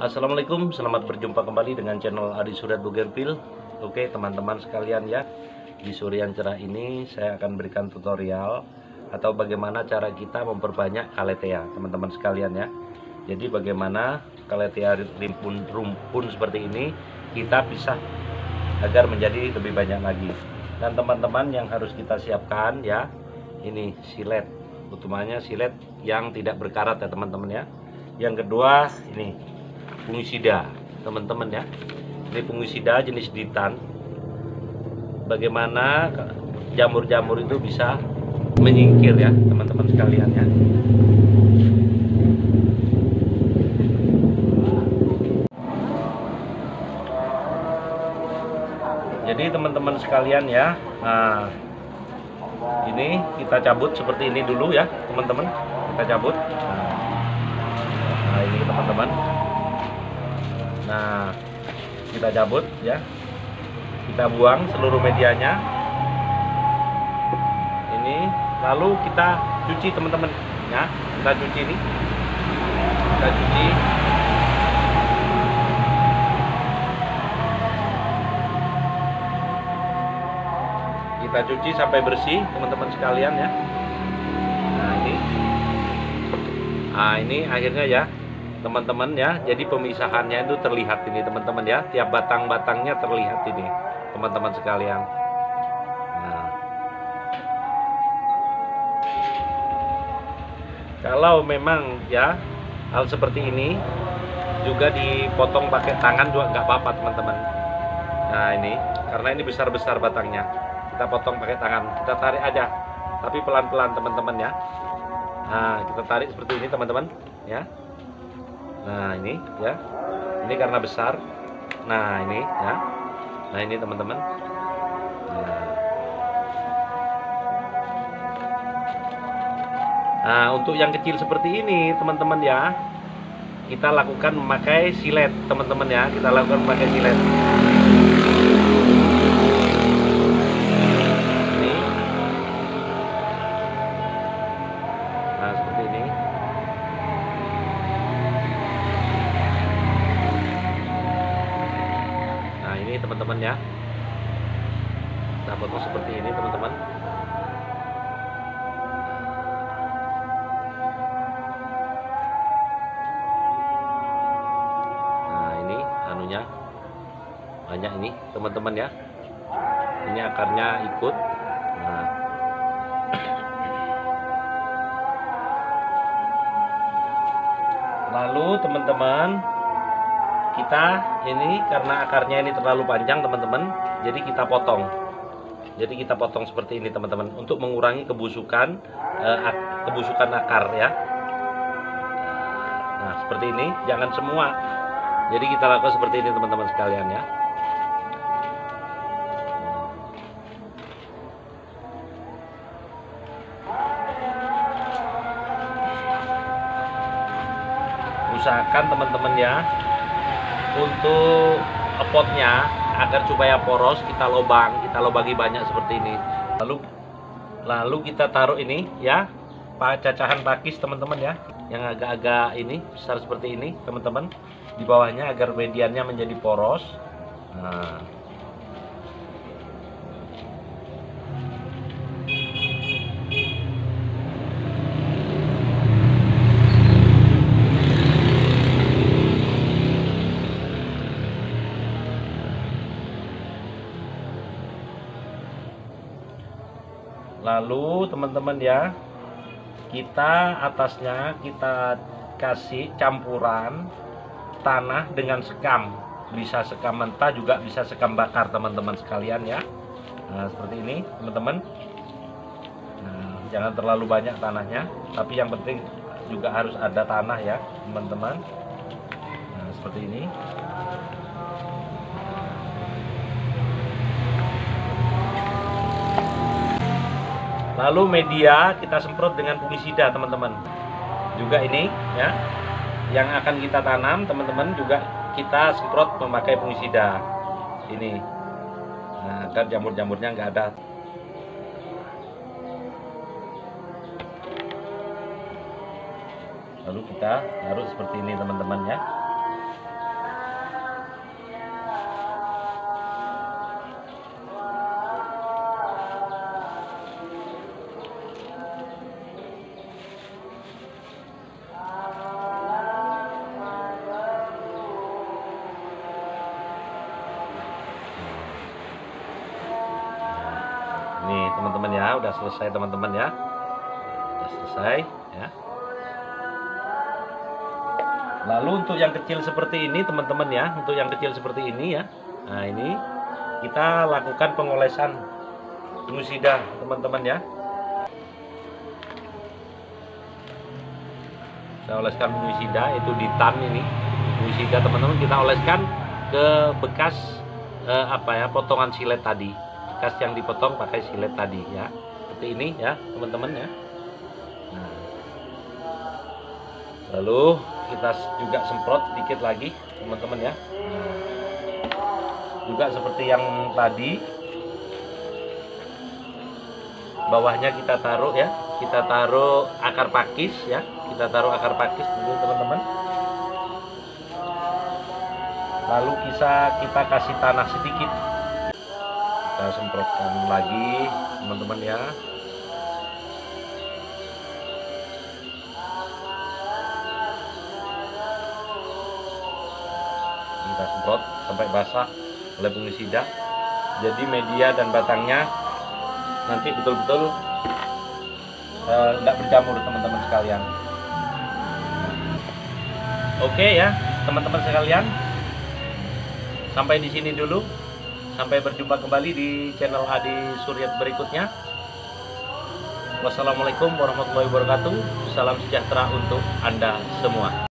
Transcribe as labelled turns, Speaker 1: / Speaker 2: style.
Speaker 1: Assalamualaikum, selamat berjumpa kembali dengan channel Adi Suryat Bougainville. Oke teman-teman sekalian ya, di sore yang cerah ini saya akan berikan tutorial atau bagaimana cara kita memperbanyak kaletea teman-teman sekalian ya. Jadi bagaimana kaletea rumpun seperti ini kita pisah agar menjadi lebih banyak lagi. Dan teman-teman yang harus kita siapkan ya, ini silet, utamanya silet yang tidak berkarat ya teman-teman ya. Yang kedua ini fungisida teman-teman ya, ini fungisida jenis ditan. Bagaimana jamur-jamur itu bisa menyingkir ya teman-teman sekalian ya. Jadi teman-teman sekalian ya, nah ini kita cabut seperti ini dulu ya teman-teman, kita cabut. Nah ini teman-teman, nah kita cabut ya, kita buang seluruh medianya ini, lalu kita cuci teman-teman ya, kita cuci ini, kita cuci. Kita cuci sampai bersih teman-teman sekalian ya. Nah ini akhirnya ya teman-teman ya, jadi pemisahannya itu terlihat ini teman-teman ya, tiap batang-batangnya terlihat ini teman-teman sekalian. Nah, kalau memang ya hal seperti ini juga dipotong pakai tangan juga nggak apa-apa teman-teman. Nah ini karena ini besar-besar batangnya, kita potong pakai tangan, kita tarik aja tapi pelan-pelan teman-teman ya. Nah kita tarik seperti ini teman-teman ya. Nah ini ya, ini karena besar. Nah ini ya, nah ini teman-teman. Nah untuk yang kecil seperti ini teman-teman ya, kita lakukan memakai silet teman-teman ya, kita lakukan memakai silet. Ini, nah seperti ini. Nah ini teman-teman ya, kita potong seperti ini teman-teman. Nah ini anunya banyak ini teman-teman ya, ini akarnya ikut. Nah lalu teman-teman, kita ini karena akarnya ini terlalu panjang teman-teman, jadi kita potong. Jadi kita potong seperti ini teman-teman untuk mengurangi kebusukan akar ya. Nah seperti ini, jangan semua. Jadi kita lakukan seperti ini teman-teman sekalian ya. Usahakan teman-teman ya, untuk potnya agar supaya poros kita lobangi banyak seperti ini. Lalu kita taruh ini ya, cacahan pakis teman-teman ya, yang agak-agak ini besar seperti ini teman-teman, di bawahnya agar mediannya menjadi poros. Nah lalu teman-teman ya, kita atasnya kita kasih campuran tanah dengan sekam, bisa sekam mentah juga bisa sekam bakar teman-teman sekalian ya. Nah seperti ini teman-teman. Nah, jangan terlalu banyak tanahnya, tapi yang penting juga harus ada tanah ya teman-teman. Nah seperti ini. Lalu media kita semprot dengan fungisida teman-teman. Juga ini ya, yang akan kita tanam teman-teman juga kita semprot memakai fungisida ini. Nah agar jamur-jamurnya nggak ada. Lalu kita taruh seperti ini teman-teman ya. teman-teman ya. Udah selesai teman-teman ya. Udah selesai ya. Lalu untuk yang kecil seperti ini teman-teman ya, untuk yang kecil seperti ini ya. Nah, ini kita lakukan pengolesan fungusida teman-teman ya. Kita oleskan fungusida itu di tan ini. Fungusida teman-teman kita oleskan ke bekas potongan silet tadi. Bekas yang dipotong pakai silet tadi ya. Seperti ini ya, teman-teman ya. Nah. Lalu kita juga semprot sedikit lagi teman-teman ya. Nah, juga seperti yang tadi, bawahnya kita taruh ya, kita taruh akar pakis ya, kita taruh akar pakis dulu teman-teman. Lalu kita kasih tanah sedikit, kita semprotkan lagi teman-teman ya. Kita semprot sampai basah oleh fungisida. Jadi media dan batangnya nanti betul-betul tidak berjamur teman-teman sekalian. Oke ya teman-teman sekalian, sampai di sini dulu. Sampai berjumpa kembali di channel Adi Suryat berikutnya. Wassalamualaikum warahmatullahi wabarakatuh. Salam sejahtera untuk Anda semua.